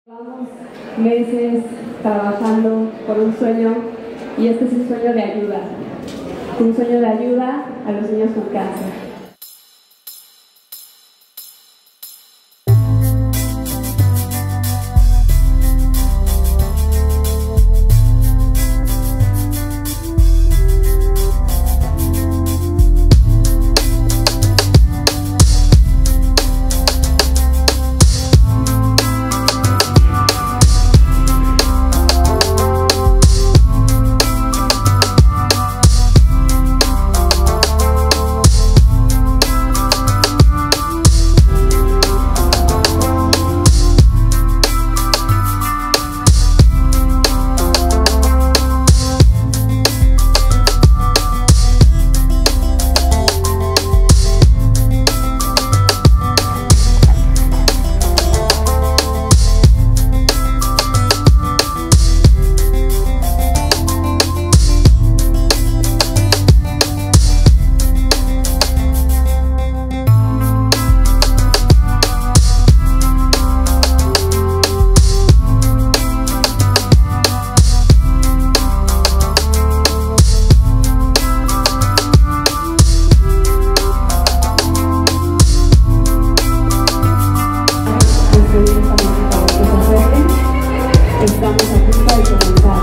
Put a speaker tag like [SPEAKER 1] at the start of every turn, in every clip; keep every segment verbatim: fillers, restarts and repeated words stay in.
[SPEAKER 1] Llevamos meses trabajando por un sueño y este es un sueño de ayuda, un sueño de ayuda a los niños con cáncer. Estamos a punto de comenzar.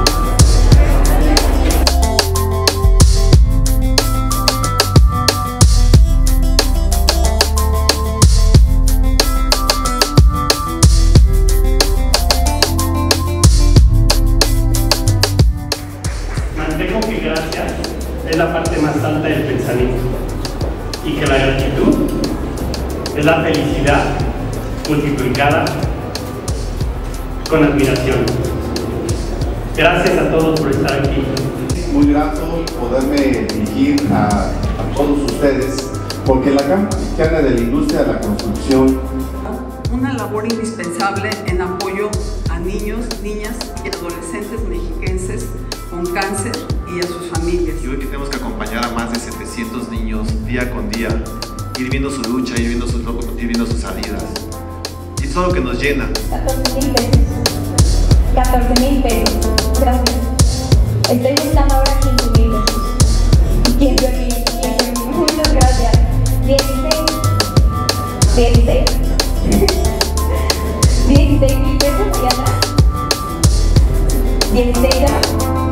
[SPEAKER 2] Mantengo que gracias es la parte más alta del pensamiento y que la gratitud es la felicidad multiplicada con admiración. Gracias a todos por estar aquí.
[SPEAKER 3] Muy grato poderme dirigir a, a todos ustedes, porque la Cámara Mexicana de la Industria de la Construcción,
[SPEAKER 4] una labor indispensable en apoyo a niños, niñas y adolescentes mexiquenses con cáncer y a sus familias.
[SPEAKER 5] Y hoy que tenemos que acompañar a más de setecientos niños día con día, ir viendo su lucha, ir viendo sus logros, ir viendo sus salidas. Y es todo lo que nos llena.
[SPEAKER 6] catorce mil pesos. catorce mil pesos. Gracias. Estoy buscando ahora quince mil pesos. quince mil, quince mil. Muchas gracias. dieciséis. dieciséis. dieciséis mil pesos allá atrás. dieciséis atrás.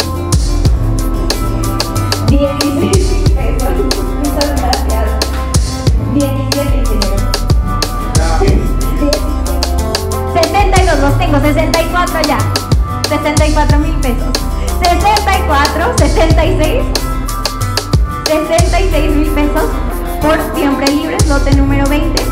[SPEAKER 6] dieciséis mil pesos. Muchas gracias. diecisiete, señor.
[SPEAKER 7] sesenta y dos, los tengo, sesenta y cuatro ya. sesenta y cuatro mil pesos. sesenta y cuatro, sesenta y seis. sesenta y seis mil pesos por Siempre Libres, lote número veinte.